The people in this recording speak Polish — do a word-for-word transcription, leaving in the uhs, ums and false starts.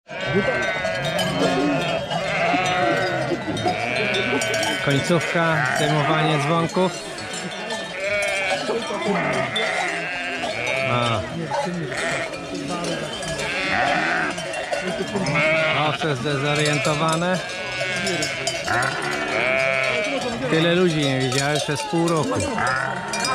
Końcówka, zdejmowanie dzwonków. A. Owce zdezorientowane. Tyle ludzi nie widziałem przez pół roku.